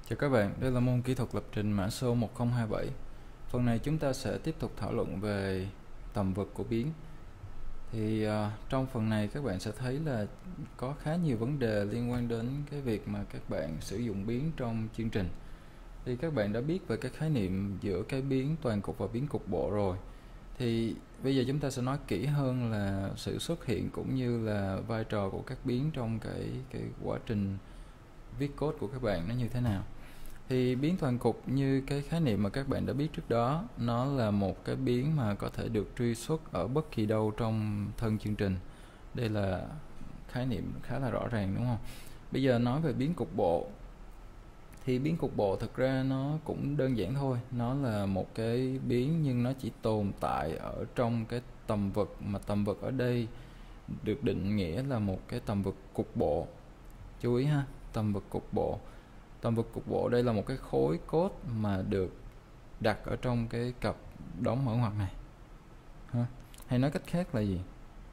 Chào các bạn, đây là môn kỹ thuật lập trình mã số 1027. Phần này chúng ta sẽ tiếp tục thảo luận về tầm vực của biến. Trong phần này các bạn sẽ thấy là có khá nhiều vấn đề liên quan đến cái việc mà các bạn sử dụng biến trong chương trình. Thì các bạn đã biết về cái khái niệm giữa cái biến toàn cục và biến cục bộ rồi. Thì bây giờ chúng ta sẽ nói kỹ hơn là sự xuất hiện cũng như là vai trò của các biến trong cái quá trình viết code của các bạn nó như thế nào. Thì biến toàn cục như cái khái niệm mà các bạn đã biết trước đó, nó là một cái biến mà có thể được truy xuất ở bất kỳ đâu trong thân chương trình. Đây là khái niệm khá là rõ ràng đúng không? Bây giờ nói về biến cục bộ. Thì biến cục bộ thực ra nó cũng đơn giản thôi. Nó là một cái biến nhưng nó chỉ tồn tại ở trong cái tầm vực, mà tầm vực ở đây được định nghĩa là một cái tầm vực cục bộ. Chú ý ha, tầm vực cục bộ. Tầm vực cục bộ đây là một cái khối code mà được đặt ở trong cái cặp đóng mở ngoặc này. Hay nói cách khác là gì?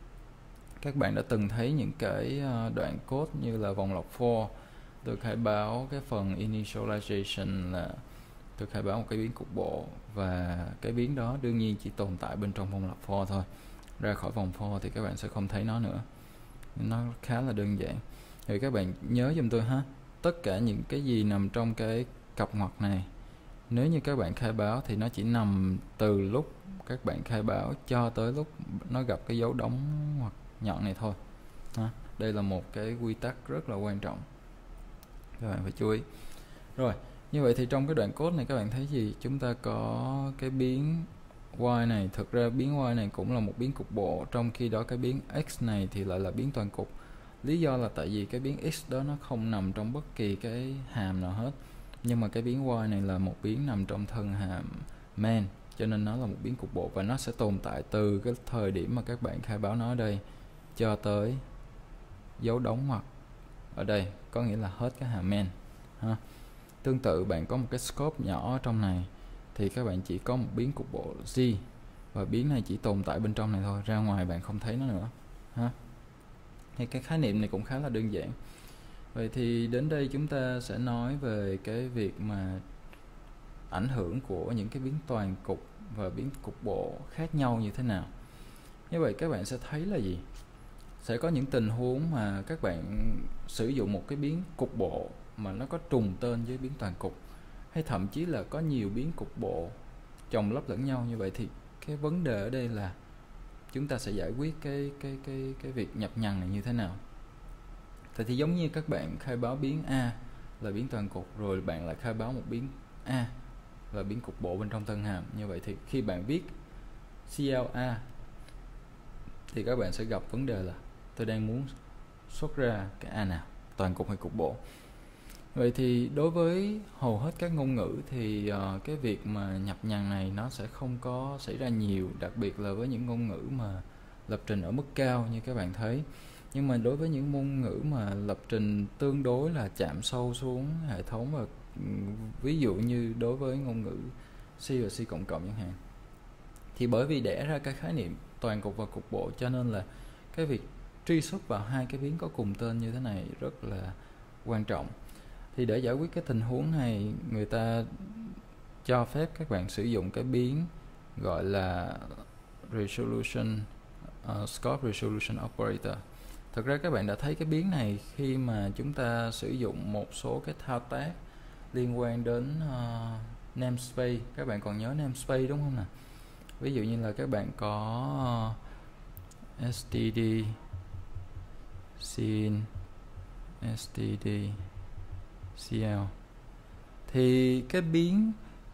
Các bạn đã từng thấy những cái đoạn code như là vòng lọc for được khai báo cái phần initialization là được khai báo một cái biến cục bộ, và cái biến đó đương nhiên chỉ tồn tại bên trong vòng lọc for thôi. Ra khỏi vòng for thì các bạn sẽ không thấy nó nữa. Nó khá là đơn giản. Thì các bạn nhớ giùm tôi ha, tất cả những cái gì nằm trong cái cặp ngoặc này, nếu như các bạn khai báo thì nó chỉ nằm từ lúc các bạn khai báo cho tới lúc nó gặp cái dấu đóng ngoặc nhọn này thôi. Đây là một cái quy tắc rất là quan trọng, các bạn phải chú ý. Rồi, như vậy thì trong cái đoạn code này các bạn thấy gì? Chúng ta có cái biến y này, thực ra biến y này cũng là một biến cục bộ, trong khi đó cái biến x này thì lại là biến toàn cục. Lý do là tại vì cái biến x đó nó không nằm trong bất kỳ cái hàm nào hết, nhưng mà cái biến y này là một biến nằm trong thân hàm main, cho nên nó là một biến cục bộ, và nó sẽ tồn tại từ cái thời điểm mà các bạn khai báo nó ở đây cho tới dấu đóng ngoặc ở đây, có nghĩa là hết cái hàm main ha. Tương tự bạn có một cái scope nhỏ ở trong này thì các bạn chỉ có một biến cục bộ g, và biến này chỉ tồn tại bên trong này thôi, ra ngoài bạn không thấy nó nữa ha. Thì cái khái niệm này cũng khá là đơn giản. Vậy thì đến đây chúng ta sẽ nói về cái việc mà ảnh hưởng của những cái biến toàn cục và biến cục bộ khác nhau như thế nào. Như vậy các bạn sẽ thấy là gì? Sẽ có những tình huống mà các bạn sử dụng một cái biến cục bộ mà nó có trùng tên với biến toàn cục, hay thậm chí là có nhiều biến cục bộ chồng lấp lẫn nhau. Như vậy thì cái vấn đề ở đây là chúng ta sẽ giải quyết cái việc nhập nhằng này như thế nào. Thì giống như các bạn khai báo biến A là biến toàn cục, rồi bạn lại khai báo một biến A là biến cục bộ bên trong thân hàm. Như vậy thì khi bạn viết CLA thì các bạn sẽ gặp vấn đề là tôi đang muốn xuất ra cái A nào, toàn cục hay cục bộ. Vậy thì đối với hầu hết các ngôn ngữ thì cái việc mà nhập nhằng này nó sẽ không có xảy ra nhiều, đặc biệt là với những ngôn ngữ mà lập trình ở mức cao như các bạn thấy. Nhưng mà đối với những ngôn ngữ mà lập trình tương đối là chạm sâu xuống hệ thống, và ví dụ như đối với ngôn ngữ C và C++ chẳng hạn, thì bởi vì đẻ ra cái khái niệm toàn cục và cục bộ, cho nên là cái việc truy xuất vào hai cái biến có cùng tên như thế này rất là quan trọng. Thì để giải quyết cái tình huống này, người ta cho phép các bạn sử dụng cái biến gọi là resolution scope resolution operator. Thực ra các bạn đã thấy cái biến này khi mà chúng ta sử dụng một số cái thao tác liên quan đến namespace. Các bạn còn nhớ namespace đúng không nào? Ví dụ như là các bạn có std scene std cl, thì cái biến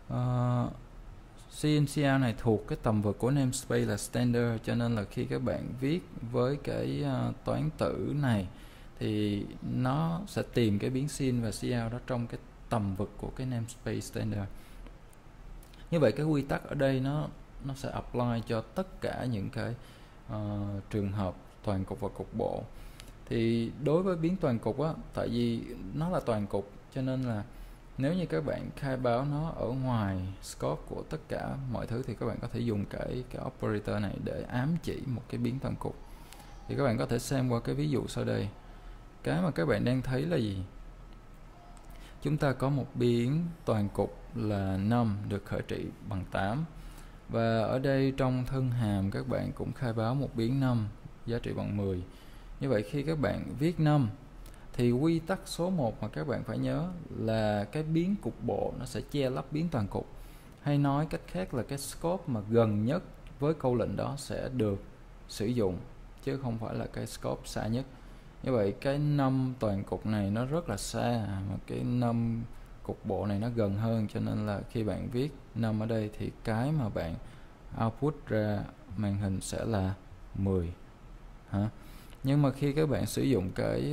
CL này thuộc cái tầm vực của namespace là standard, cho nên là khi các bạn viết với cái toán tử này thì nó sẽ tìm cái biến sin và cl đó trong cái tầm vực của cái namespace standard. Như vậy cái quy tắc ở đây nó sẽ apply cho tất cả những cái trường hợp toàn cục và cục bộ. Thì đối với biến toàn cục á, tại vì nó là toàn cục, cho nên là nếu như các bạn khai báo nó ở ngoài scope của tất cả mọi thứ thì các bạn có thể dùng cái operator này để ám chỉ một cái biến toàn cục. Thì các bạn có thể xem qua cái ví dụ sau đây. Cái mà các bạn đang thấy là gì? chúng ta có một biến toàn cục là 5 được khởi trị bằng 8. Và ở đây trong thân hàm các bạn cũng khai báo một biến 5 giá trị bằng 10. Như vậy khi các bạn viết 5 thì quy tắc số 1 mà các bạn phải nhớ là cái biến cục bộ nó sẽ che lấp biến toàn cục. Hay nói cách khác là cái scope mà gần nhất với câu lệnh đó sẽ được sử dụng, chứ không phải là cái scope xa nhất. Như vậy cái 5 toàn cục này nó rất là xa, mà cái 5 cục bộ này nó gần hơn, cho nên là khi bạn viết 5 ở đây thì cái mà bạn output ra màn hình sẽ là 10. Nhưng mà khi các bạn sử dụng cái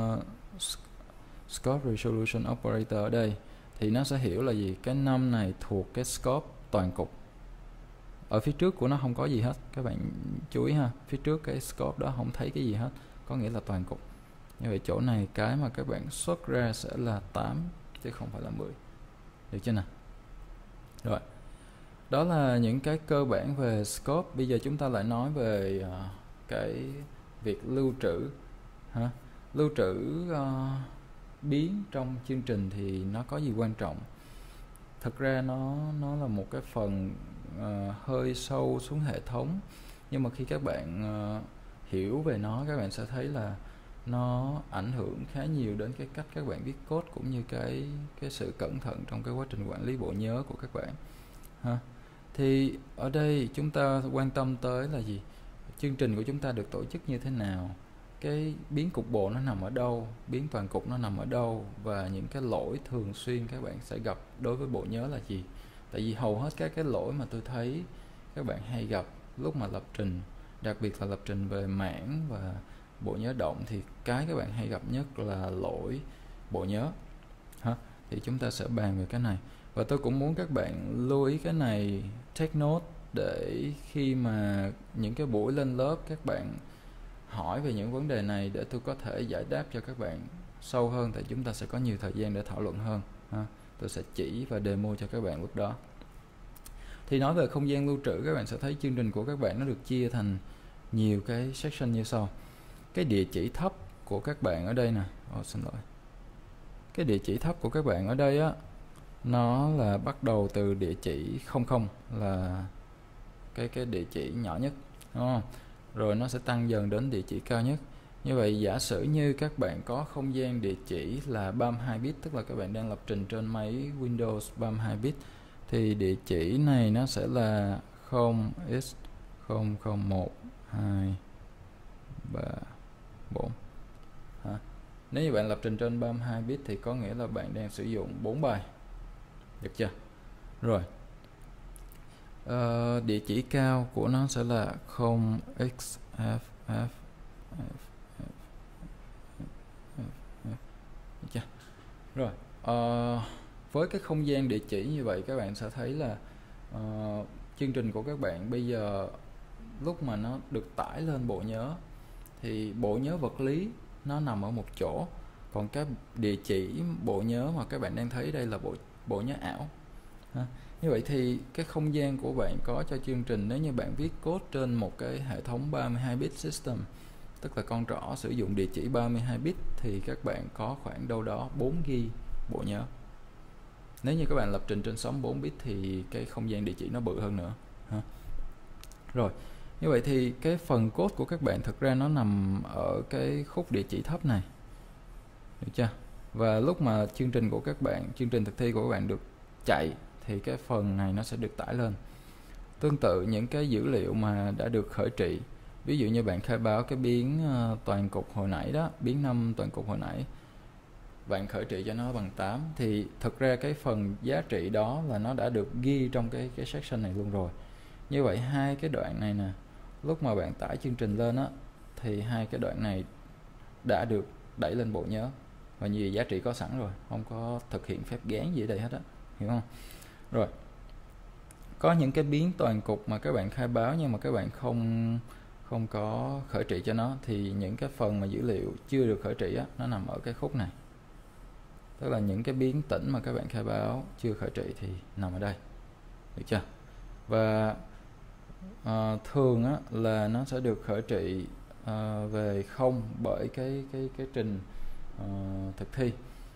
scope resolution operator ở đây thì nó sẽ hiểu là gì? Cái 5 này thuộc cái scope toàn cục. Ở phía trước của nó không có gì hết, các bạn chú ý ha, phía trước cái scope đó không thấy cái gì hết, có nghĩa là toàn cục. Như vậy chỗ này cái mà các bạn xuất ra sẽ là 8 chứ không phải là 10. Được chưa nào? Rồi, đó là những cái cơ bản về scope. Bây giờ chúng ta lại nói về cái việc lưu trữ. Lưu trữ biến trong chương trình thì nó có gì quan trọng? Thực ra nó là một cái phần hơi sâu xuống hệ thống, nhưng mà khi các bạn hiểu về nó, các bạn sẽ thấy là nó ảnh hưởng khá nhiều đến cái cách các bạn viết code, cũng như cái sự cẩn thận trong cái quá trình quản lý bộ nhớ của các bạn. Thì ở đây chúng ta quan tâm tới là gì? Chương trình của chúng ta được tổ chức như thế nào, cái biến cục bộ nó nằm ở đâu, biến toàn cục nó nằm ở đâu, và những cái lỗi thường xuyên các bạn sẽ gặp đối với bộ nhớ là gì. Tại vì hầu hết các cái lỗi mà tôi thấy các bạn hay gặp lúc mà lập trình, đặc biệt là lập trình về mảng và bộ nhớ động, thì cái các bạn hay gặp nhất là lỗi bộ nhớ. Thì chúng ta sẽ bàn về cái này, và tôi cũng muốn các bạn lưu ý cái này, take note, để khi mà những cái buổi lên lớp các bạn hỏi về những vấn đề này để tôi có thể giải đáp cho các bạn sâu hơn, tại chúng ta sẽ có nhiều thời gian để thảo luận hơn. Tôi sẽ chỉ và demo cho các bạn lúc đó. Thì nói về không gian lưu trữ, các bạn sẽ thấy chương trình của các bạn nó được chia thành nhiều cái section như sau. Cái địa chỉ thấp của các bạn ở đây nè, xin lỗi, cái địa chỉ thấp của các bạn ở đây á, nó là bắt đầu từ địa chỉ 00 là cái địa chỉ nhỏ nhất, đúng không? Rồi nó sẽ tăng dần đến địa chỉ cao nhất. Như vậy giả sử như các bạn có không gian địa chỉ là 32 bit, tức là các bạn đang lập trình trên máy Windows 32 bit, thì địa chỉ này nó sẽ là 0x00123 4. Nếu như bạn lập trình trên 32 bit thì có nghĩa là bạn đang sử dụng 4 bài. Được chưa? Rồi, địa chỉ cao của nó sẽ là 0xff. Được chưa? Rồi, với cái không gian địa chỉ như vậy, các bạn sẽ thấy là chương trình của các bạn bây giờ lúc mà nó được tải lên bộ nhớ thì bộ nhớ vật lý nó nằm ở một chỗ, còn cái địa chỉ bộ nhớ mà các bạn đang thấy đây là bộ nhớ ảo. Như vậy thì cái không gian của bạn có cho chương trình, nếu như bạn viết code trên một cái hệ thống 32 bit system, tức là con trỏ sử dụng địa chỉ 32 bit, thì các bạn có khoảng đâu đó 4 GB bộ nhớ. Nếu như các bạn lập trình trên 64 bit thì cái không gian địa chỉ nó bự hơn nữa. Rồi, như vậy thì cái phần code của các bạn thực ra nó nằm ở cái khúc địa chỉ thấp này. Được chưa? Và lúc mà chương trình của các bạn, chương trình thực thi của các bạn được chạy thì cái phần này nó sẽ được tải lên. Tương tự những cái dữ liệu mà đã được khởi trị, ví dụ như bạn khai báo cái biến toàn cục hồi nãy đó, biến 5 toàn cục hồi nãy, bạn khởi trị cho nó bằng 8, thì thực ra cái phần giá trị đó là nó đã được ghi trong cái section này luôn rồi. Như vậy hai cái đoạn này nè, lúc mà bạn tải chương trình lên á, thì hai cái đoạn này đã được đẩy lên bộ nhớ, và nhiều giá trị có sẵn rồi, không có thực hiện phép gán gì ở đây hết á, hiểu không? Rồi, có những cái biến toàn cục mà các bạn khai báo nhưng mà các bạn không có khởi trị cho nó, thì những cái phần mà dữ liệu chưa được khởi trị á, nó nằm ở cái khúc này. Tức là những cái biến tĩnh mà các bạn khai báo chưa khởi trị thì nằm ở đây. Được chưa? Và thường á, là nó sẽ được khởi trị về không bởi cái trình thực thi.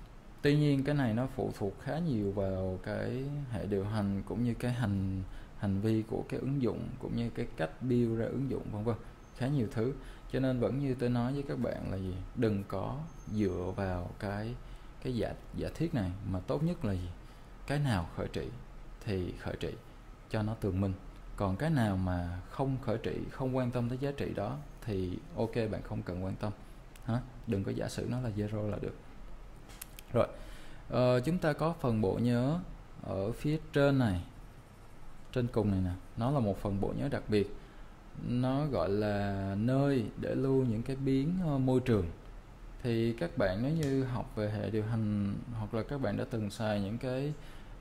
Tuy nhiên cái này nó phụ thuộc khá nhiều vào cái hệ điều hành cũng như cái hành vi của cái ứng dụng, cũng như cái cách build ra ứng dụng vân vân, khá nhiều thứ. Cho nên vẫn như tôi nói với các bạn là gì, đừng có dựa vào cái giả thiết này, mà tốt nhất là gì, cái nào khởi trị thì khởi trị cho nó tường minh. Còn cái nào mà không khởi trị, không quan tâm tới giá trị đó thì ok, bạn không cần quan tâm. Đừng có giả sử nó là zero là được. Rồi, chúng ta có phần bộ nhớ ở phía trên này, trên cùng này nè, nó là một phần bộ nhớ đặc biệt. Nó gọi là nơi để lưu những cái biến môi trường. Thì các bạn nếu như học về hệ điều hành, hoặc là các bạn đã từng xài những cái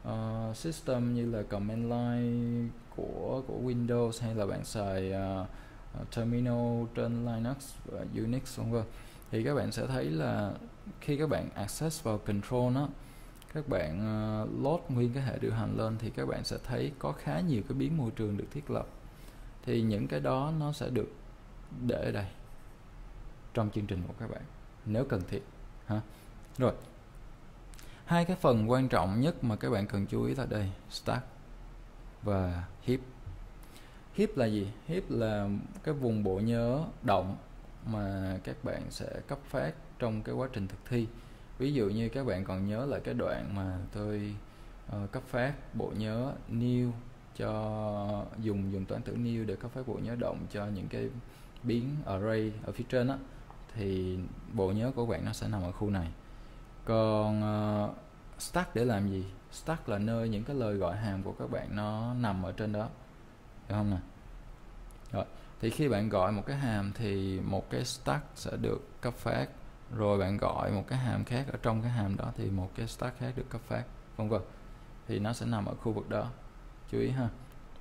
system như là command line của Windows, hay là bạn xài terminal trên Linux và Unix vân vân, thì các bạn sẽ thấy là khi các bạn access vào control đó, các bạn load nguyên cái hệ điều hành lên, thì các bạn sẽ thấy có khá nhiều cái biến môi trường được thiết lập. Thì những cái đó nó sẽ được để ở đây trong chương trình của các bạn nếu cần thiết. Rồi, hai cái phần quan trọng nhất mà các bạn cần chú ý là đây, stack và heap. Heap là gì? Heap là cái vùng bộ nhớ động mà các bạn sẽ cấp phát trong cái quá trình thực thi. Ví dụ như các bạn còn nhớ lại cái đoạn mà tôi cấp phát bộ nhớ new cho dùng toán tử new để cấp phát bộ nhớ động cho những cái biến array ở phía trên á, thì bộ nhớ của bạn nó sẽ nằm ở khu này. Còn stack để làm gì? Stack là nơi những cái lời gọi hàm của các bạn nó nằm ở trên đó, được không nè? Rồi, thì khi bạn gọi một cái hàm thì một cái stack sẽ được cấp phát, rồi bạn gọi một cái hàm khác ở trong cái hàm đó thì một cái stack khác được cấp phát, vân vân. Thì nó sẽ nằm ở khu vực đó, chú ý ha.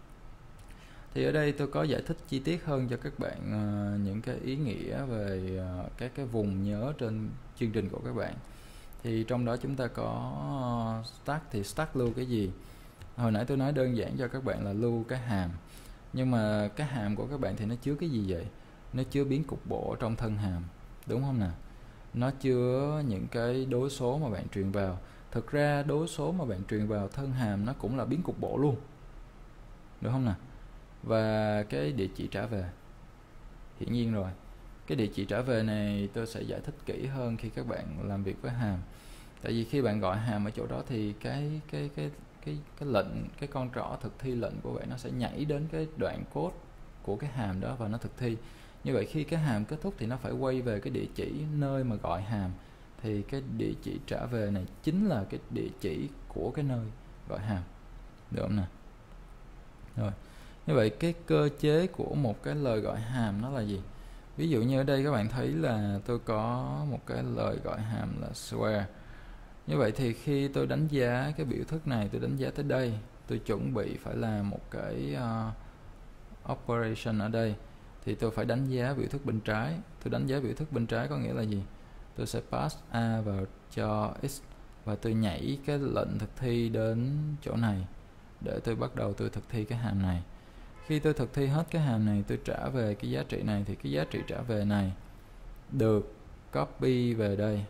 Thì ở đây tôi có giải thích chi tiết hơn cho các bạn những cái ý nghĩa về các cái vùng nhớ trên chương trình của các bạn. Thì trong đó chúng ta có stack, thì stack lưu cái gì? Hồi nãy tôi nói đơn giản cho các bạn là lưu cái hàm. Nhưng mà cái hàm của các bạn thì nó chứa cái gì vậy? Nó chứa biến cục bộ trong thân hàm, đúng không nào? Nó chứa những cái đối số mà bạn truyền vào. Thực ra đối số mà bạn truyền vào thân hàm nó cũng là biến cục bộ luôn, được không nào? Và cái địa chỉ trả về, hiển nhiên rồi, cái địa chỉ trả về này tôi sẽ giải thích kỹ hơn khi các bạn làm việc với hàm. Tại vì khi bạn gọi hàm ở chỗ đó thì cái lệnh, cái con trỏ thực thi lệnh của bạn nó sẽ nhảy đến cái đoạn code của cái hàm đó và nó thực thi. Như vậy khi cái hàm kết thúc thì nó phải quay về cái địa chỉ nơi mà gọi hàm, thì cái địa chỉ trả về này chính là cái địa chỉ của cái nơi gọi hàm, được không nè? Rồi, như vậy cái cơ chế của một cái lời gọi hàm nó là gì? Ví dụ như ở đây các bạn thấy là tôi có một cái lời gọi hàm là square. Như vậy thì khi tôi đánh giá cái biểu thức này, tôi đánh giá tới đây, tôi chuẩn bị phải làm một cái operation ở đây, thì tôi phải đánh giá biểu thức bên trái. Tôi đánh giá biểu thức bên trái có nghĩa là gì? Tôi sẽ pass a vào cho x, và tôi nhảy cái lệnh thực thi đến chỗ này để tôi bắt đầu tôi thực thi cái hàm này. Khi tôi thực thi hết cái hàm này, tôi trả về cái giá trị này, thì cái giá trị trả về này được copy về đây.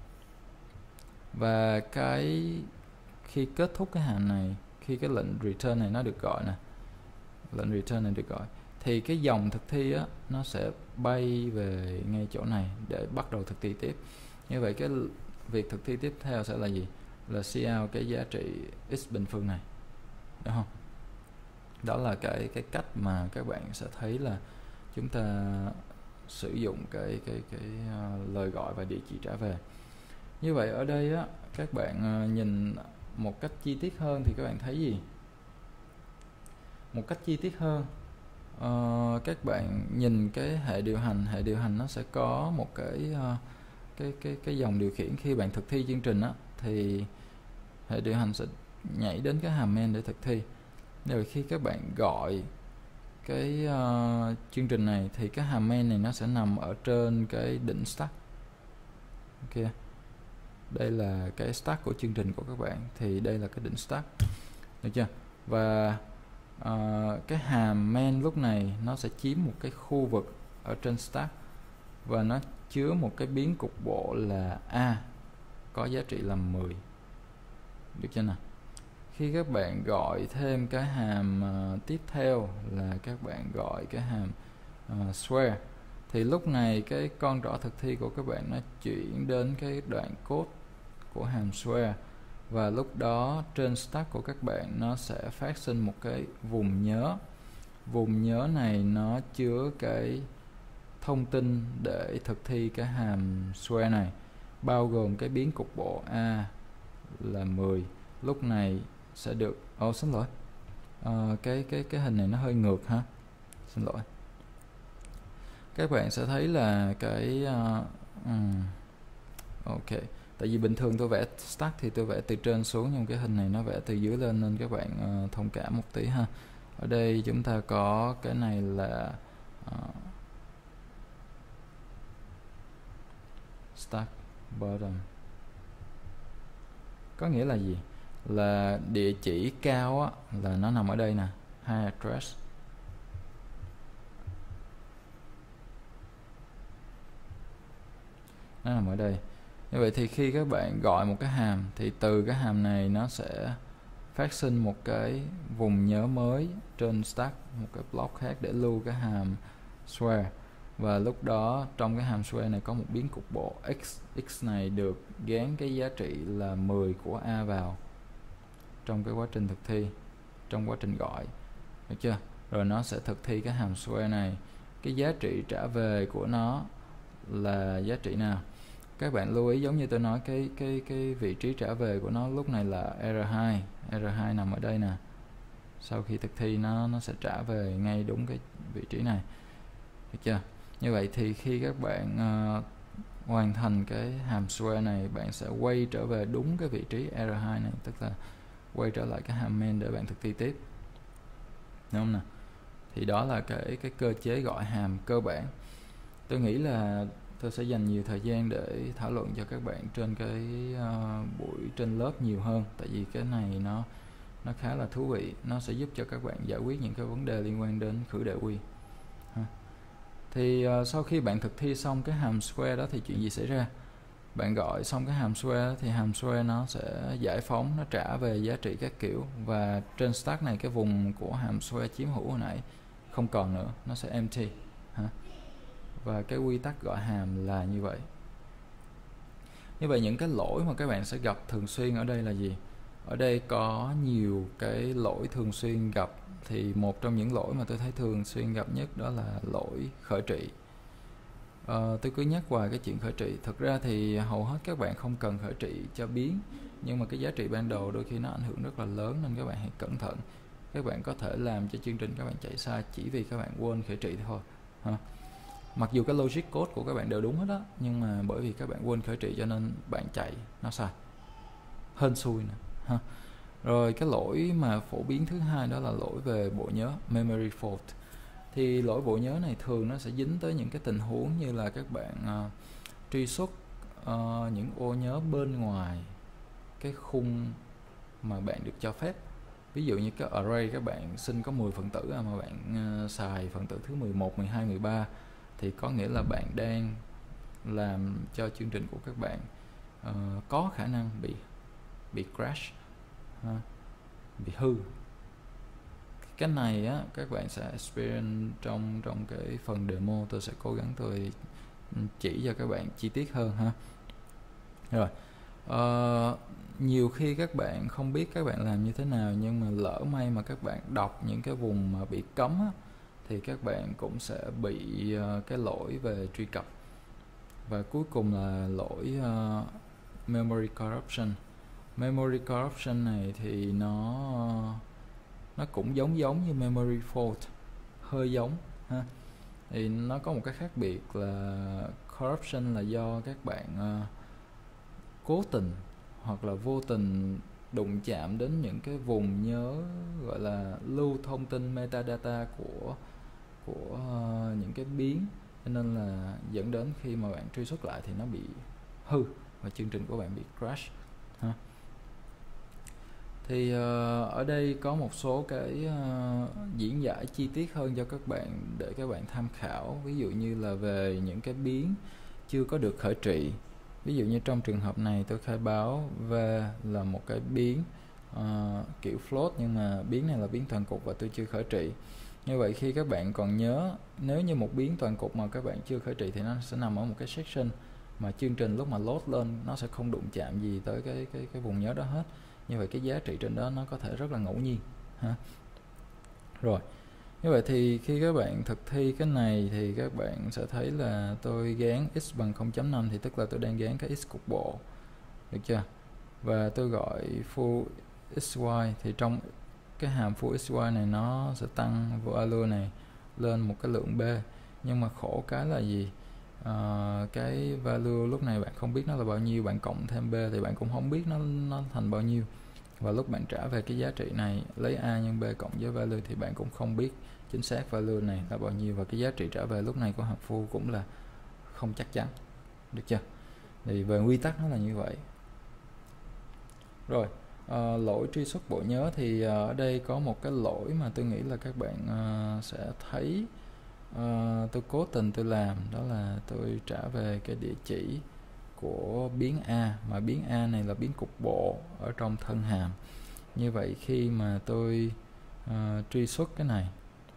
Và cái khi kết thúc cái hàm này, khi cái lệnh return này nó được gọi nè, lệnh return này được gọi, thì cái dòng thực thi á, nó sẽ bay về ngay chỗ này để bắt đầu thực thi tiếp. Như vậy cái việc thực thi tiếp theo sẽ là gì? Là cout cái giá trị x bình phương này, đúng không? Đó là cái cách mà các bạn sẽ thấy là chúng ta sử dụng cái lời gọi và địa chỉ trả về. Như vậy ở đây á, các bạn nhìn một cách chi tiết hơn thì các bạn thấy gì? Một cách chi tiết hơn, các bạn nhìn cái hệ điều hành nó sẽ có một cái dòng điều khiển. Khi bạn thực thi chương trình á, thì hệ điều hành sẽ nhảy đến cái hàm main để thực thi. Rồi khi các bạn gọi cái chương trình này thì cái hàm main này nó sẽ nằm ở trên cái đỉnh stack. Ok, đây là cái stack của chương trình của các bạn, thì đây là cái đỉnh stack, được chưa? Và cái hàm main lúc này nó sẽ chiếm một cái khu vực ở trên stack, và nó chứa một cái biến cục bộ là a, có giá trị là 10, được chưa nào? Khi các bạn gọi thêm cái hàm tiếp theo là các bạn gọi cái hàm square, thì lúc này cái con trỏ thực thi của các bạn nó chuyển đến cái đoạn code của hàm square, và lúc đó trên stack của các bạn nó sẽ phát sinh một cái vùng nhớ. Vùng nhớ này nó chứa cái thông tin để thực thi cái hàm square này, bao gồm cái biến cục bộ a là 10 lúc này sẽ được xin lỗi, cái hình này nó hơi ngược ha, xin lỗi. Các bạn sẽ thấy là cái ok, tại vì bình thường tôi vẽ stack thì tôi vẽ từ trên xuống, nhưng cái hình này nó vẽ từ dưới lên nên các bạn thông cảm một tí ha. Ở đây chúng ta có cái này là stack bottom, có nghĩa là gì? Là địa chỉ cao á, là nó nằm ở đây nè, high address. Nó nằm ở đây. Như vậy thì khi các bạn gọi một cái hàm thì từ cái hàm này nó sẽ phát sinh một cái vùng nhớ mới trên stack, một cái block khác để lưu cái hàm square. Và lúc đó trong cái hàm square này có một biến cục bộ x. X này được gán cái giá trị là 10 của a vào trong cái quá trình thực thi, trong quá trình gọi, được chưa? Rồi nó sẽ thực thi cái hàm square này. Cái giá trị trả về của nó là giá trị nào? Các bạn lưu ý giống như tôi nói, cái vị trí trả về của nó lúc này là R2. R2 nằm ở đây nè. Sau khi thực thi nó sẽ trả về ngay đúng cái vị trí này, được chưa? Như vậy thì khi các bạn hoàn thành cái hàm square này, bạn sẽ quay trở về đúng cái vị trí R2 này, tức là quay trở lại cái hàm main để bạn thực thi tiếp, đúng không nào? Thì đó là cái cơ chế gọi hàm cơ bản. Tôi nghĩ là tôi sẽ dành nhiều thời gian để thảo luận cho các bạn trên cái buổi trên lớp nhiều hơn, tại vì cái này nó khá là thú vị, nó sẽ giúp cho các bạn giải quyết những cái vấn đề liên quan đến khử đệ quy. Thì sau khi bạn thực thi xong cái hàm square đó thì chuyện gì xảy ra? Bạn gọi xong cái hàm square thì hàm square nó sẽ giải phóng, nó trả về giá trị các kiểu, và trên stack này cái vùng của hàm square chiếm hữu hồi nãy không còn nữa, nó sẽ empty ha. Và cái quy tắc gọi hàm là như vậy. Như vậy những cái lỗi mà các bạn sẽ gặp thường xuyên ở đây là gì? Ở đây có nhiều cái lỗi thường xuyên gặp, thì một trong những lỗi mà tôi thấy thường xuyên gặp nhất đó là lỗi khởi trị. Tôi cứ nhắc hoài cái chuyện khởi trị. Thực ra thì hầu hết các bạn không cần khởi trị cho biến, nhưng mà cái giá trị ban đầu đôi khi nó ảnh hưởng rất là lớn, nên các bạn hãy cẩn thận. Các bạn có thể làm cho chương trình các bạn chạy sai chỉ vì các bạn quên khởi trị thôi ha. Mặc dù cái logic code của các bạn đều đúng hết đó, nhưng mà bởi vì các bạn quên khởi trị cho nên bạn chạy nó sai, hên xui nè ha. Rồi cái lỗi mà phổ biến thứ hai đó là lỗi về bộ nhớ, memory fault. Thì lỗi bộ nhớ này thường nó sẽ dính tới những cái tình huống như là các bạn truy xuất những ô nhớ bên ngoài cái khung mà bạn được cho phép. Ví dụ như cái array các bạn xin có 10 phần tử mà bạn xài phần tử thứ 11, 12, 13 thì có nghĩa là bạn đang làm cho chương trình của các bạn có khả năng bị crash, bị hư. Cái này á các bạn sẽ experience trong cái phần demo, tôi sẽ cố gắng tôi chỉ cho các bạn chi tiết hơn ha. Rồi nhiều khi các bạn không biết các bạn làm như thế nào, nhưng mà lỡ may mà các bạn đọc những cái vùng mà bị cấm á, thì các bạn cũng sẽ bị cái lỗi về truy cập. Và cuối cùng là lỗi memory corruption. Memory corruption này thì nó cũng giống như memory fault, hơi giống ha. Thì nó có một cái khác biệt là corruption là do các bạn cố tình hoặc là vô tình đụng chạm đến những cái vùng nhớ gọi là lưu thông tin metadata của những cái biến, cho nên là dẫn đến khi mà bạn truy xuất lại thì nó bị hư và chương trình của bạn bị crash ha. Thì ở đây có một số cái diễn giải chi tiết hơn cho các bạn để các bạn tham khảo. Ví dụ như là về những cái biến chưa có được khởi trị. Ví dụ như trong trường hợp này tôi khai báo V là một cái biến kiểu float, nhưng mà biến này là biến toàn cục và tôi chưa khởi trị. Như vậy khi các bạn còn nhớ, nếu như một biến toàn cục mà các bạn chưa khởi trị thì nó sẽ nằm ở một cái section mà chương trình lúc mà load lên nó sẽ không đụng chạm gì tới cái vùng nhớ đó hết. Như vậy cái giá trị trên đó nó có thể rất là ngẫu nhiên ha. Rồi, như vậy thì khi các bạn thực thi cái này thì các bạn sẽ thấy là tôi gán x bằng 0.5 thì tức là tôi đang gán cái x cục bộ, được chưa? Và tôi gọi full xy thì trong cái hàm full xy này nó sẽ tăng value này lên một cái lượng b, nhưng mà khổ cái là gì? Cái value lúc này bạn không biết nó là bao nhiêu, bạn cộng thêm b thì bạn cũng không biết nó thành bao nhiêu, và lúc bạn trả về cái giá trị này lấy a nhân b cộng với value thì bạn cũng không biết chính xác value này là bao nhiêu, và cái giá trị trả về lúc này của hàm full cũng là không chắc chắn, được chưa? Thì về quy tắc nó là như vậy. Rồi, lỗi truy xuất bộ nhớ thì ở đây có một cái lỗi mà tôi nghĩ là các bạn sẽ thấy tôi cố tình tôi làm, đó là tôi trả về cái địa chỉ của biến A, mà biến A này là biến cục bộ ở trong thân hàm. Như vậy khi mà tôi truy xuất cái này,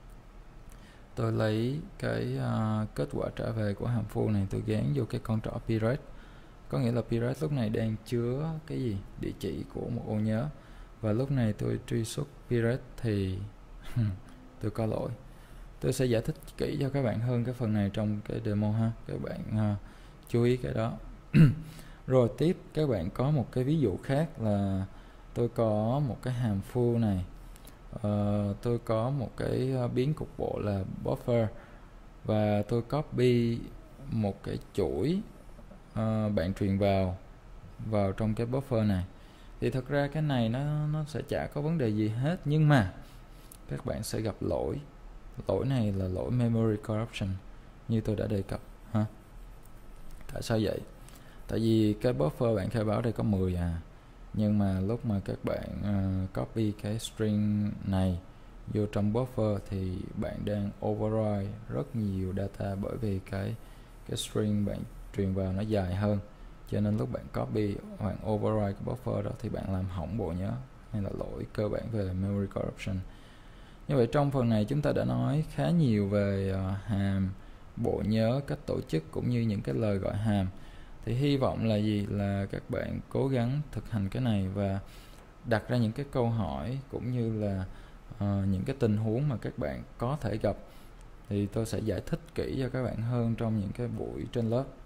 tôi lấy cái kết quả trả về của hàm full này, tôi gán vô cái con trỏ pirate, có nghĩa là pirate lúc này đang chứa cái gì? Địa chỉ của một ô nhớ. Và lúc này tôi truy xuất pirate thì tôi có lỗi. Tôi sẽ giải thích kỹ cho các bạn hơn cái phần này trong cái demo ha, các bạn chú ý cái đó. Rồi tiếp các bạn có một cái ví dụ khác là tôi có một cái hàm full này, tôi có một cái biến cục bộ là buffer, và tôi copy một cái chuỗi bạn truyền vào trong cái buffer này. Thì thật ra cái này nó sẽ chả có vấn đề gì hết, nhưng mà các bạn sẽ gặp lỗi này là lỗi memory corruption như tôi đã đề cập ha. Tại sao vậy? Tại vì cái buffer bạn khai báo đây có 10 nhưng mà lúc mà các bạn copy cái string này vô trong buffer thì bạn đang override rất nhiều data, bởi vì cái string bạn truyền vào nó dài hơn, cho nên lúc bạn copy hoặc override cái buffer đó thì bạn làm hỏng bộ nhớ, hay là lỗi cơ bản về memory corruption. Như vậy trong phần này chúng ta đã nói khá nhiều về hàm, bộ nhớ, cách tổ chức cũng như những cái lời gọi hàm. Thì hy vọng là gì? Là các bạn cố gắng thực hành cái này và đặt ra những cái câu hỏi cũng như là những cái tình huống mà các bạn có thể gặp, thì tôi sẽ giải thích kỹ cho các bạn hơn trong những cái buổi trên lớp.